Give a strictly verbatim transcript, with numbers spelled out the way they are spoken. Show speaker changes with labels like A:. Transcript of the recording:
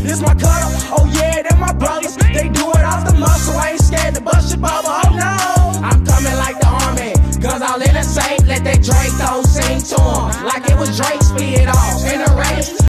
A: This my cutter, oh yeah, they're my brothers. They do it off the muscle, I ain't scared to bust your bubble, oh no. I'm coming like the army, guns all in the safe. Let that Draco sing to 'em like it was Drake, speed it off in a race.